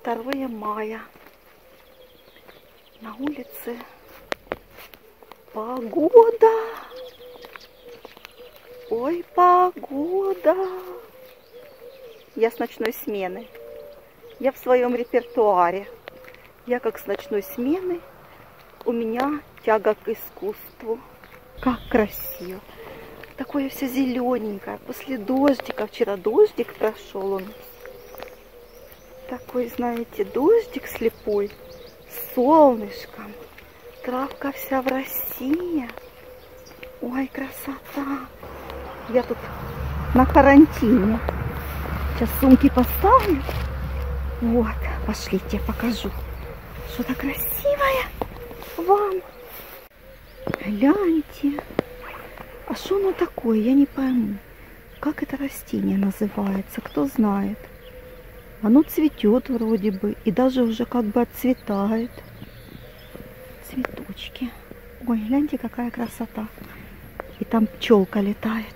2 мая. На улице погода. Ой, погода. Я с ночной смены. Я в своем репертуаре. Я как с ночной смены. У меня тяга к искусству. Как красиво. Такое все зелененькое. После дождика. Вчера дождик прошел он. Такой, знаете, дождик слепой. С солнышком. Травка вся в росе. Ой, красота. Я тут на карантине. Сейчас сумки поставлю. Вот, пошлите, я покажу. Что-то красивое вам. Гляньте. А что оно такое? Я не пойму. Как это растение называется? Кто знает? Оно цветет вроде бы. И даже уже как бы отцветает. Цветочки. Ой, гляньте, какая красота. И там пчелка летает.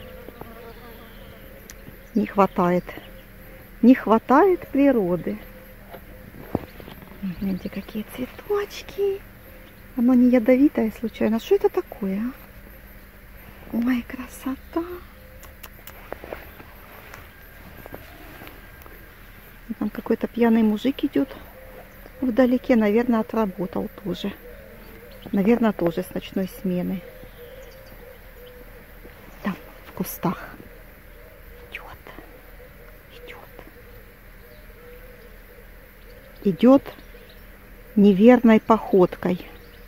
Не хватает. Не хватает природы. Гляньте, какие цветочки. Оно не ядовитое случайно. Что это такое, а? Ой, красота. Там какой-то пьяный мужик идет вдалеке. Наверное, отработал тоже. Наверное, тоже с ночной смены. Там, в кустах. Идет неверной походкой.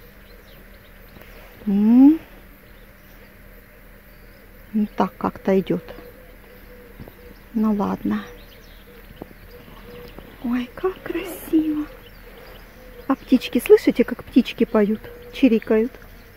Ну, так как-то идет. Ну ладно. Ой, как красиво. А птички, слышите, как птички поют, чирикают?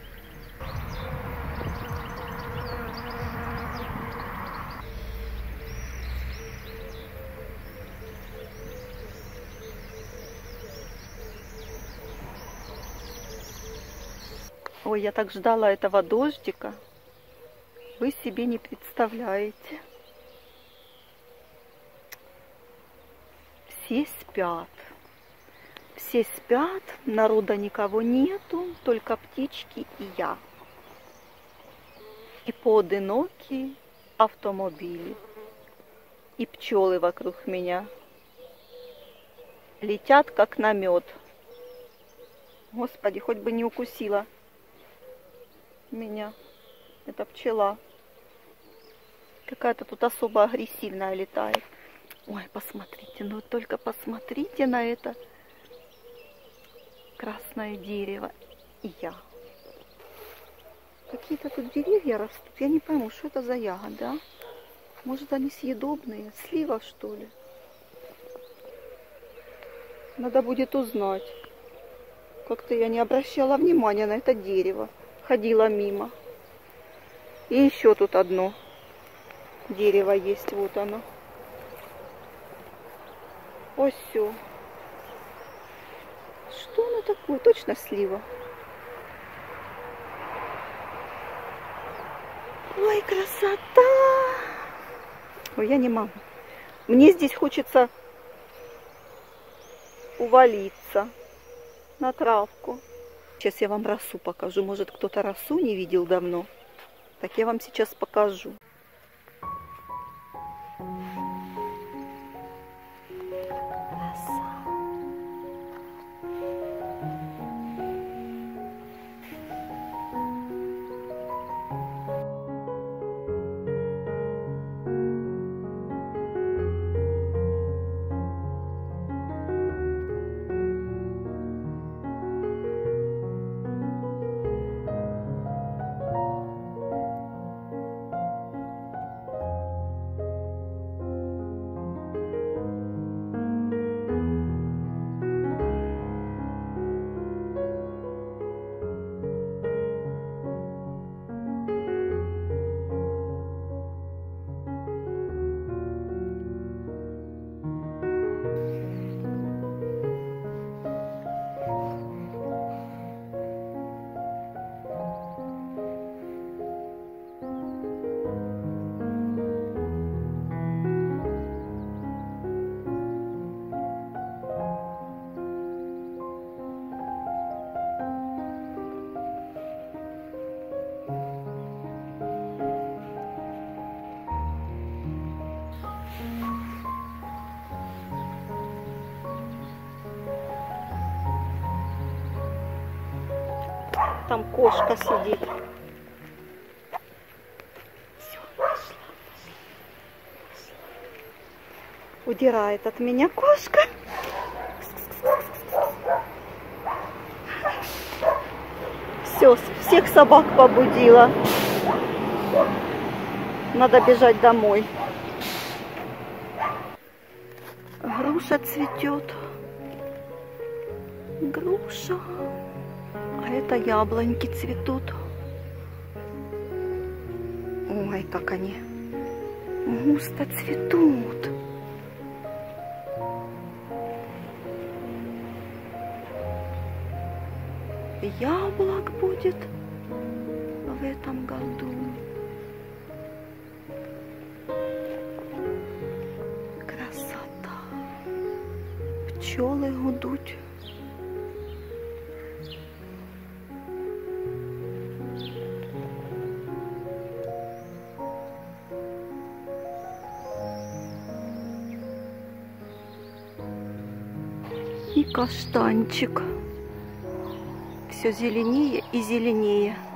Ой, я так ждала этого дождика. Вы себе не представляете. Все спят. Все спят, народа никого нету, только птички и я. И поодинокие автомобили. И пчелы вокруг меня. Летят, как на мед. Господи, хоть бы не укусила меня эта пчела. Какая-то тут особо агрессивная летает. Ой, посмотрите, ну только посмотрите на это красное дерево. И я. Какие-то тут деревья растут. Я не пойму, что это за ягоды, а? Может, они съедобные? Слива, что ли? Надо будет узнать. Как-то я не обращала внимания на это дерево. Ходила мимо. И еще тут одно дерево есть. Вот оно. Ось все. Что оно такое? Точно слива. Ой, красота! Ой, я не могу. Мне здесь хочется увалиться на травку. Сейчас я вам росу покажу. Может, кто-то росу не видел давно. Так я вам сейчас покажу. Там кошка сидит. Все, пошла. Удирает от меня кошка. Все, всех собак побудила. Надо бежать домой. Груша цветет. Груша. А это яблоньки цветут. Ой, как они густо цветут. Яблок будет в этом году. Красота. Пчелы гудут. И каштанчик. Все зеленее и зеленее.